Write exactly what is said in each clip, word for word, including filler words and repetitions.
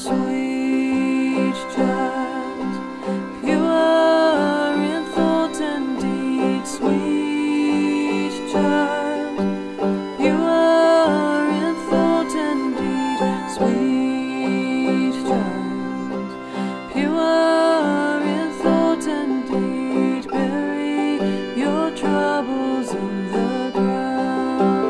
sweet child, pure in thought and deed, sweet child, pure in thought and deed, sweet child, pure in thought and deed, bury your troubles in the ground.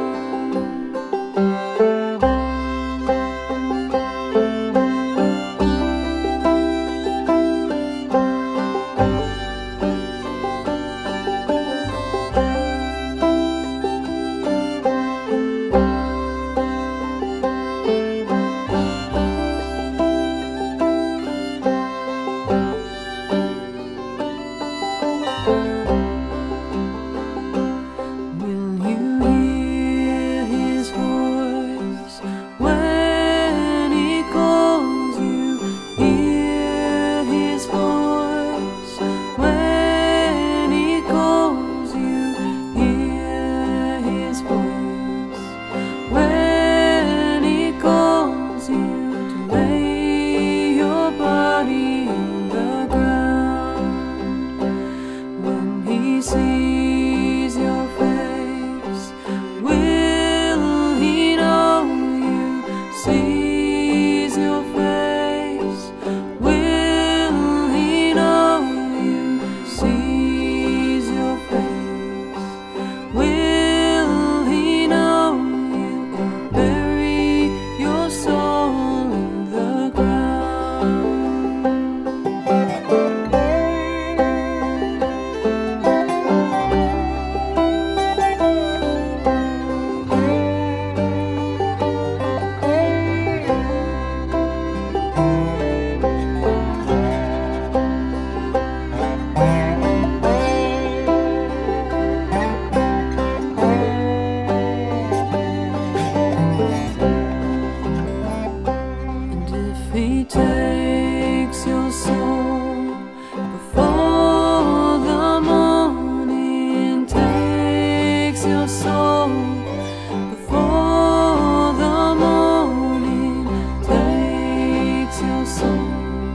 Will you hear his voice when he calls you? Hear his voice when he calls you. Hear his voice when he calls you to lay your body in the ground. When he sees your face, will he know you? Sees your face, will he know you? Sees your face, will he know you? Or bury your soul in the ground. And if he takes your soul before the morning, takes your soul before the morning, takes your soul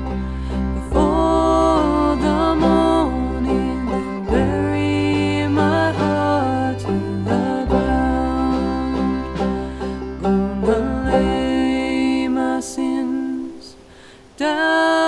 before the morning, then bury my heart in the ground. Gonna lay my sins down